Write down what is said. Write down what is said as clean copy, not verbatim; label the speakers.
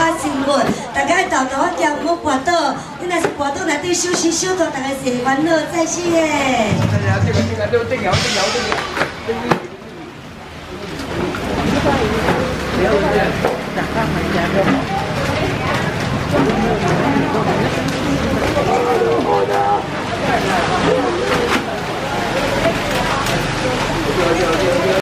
Speaker 1: 较幸运，大家豆豆我叫我滑倒，你若是滑倒内底休息小倒，大家是烦恼再死的。
Speaker 2: 不要这样，打开门家。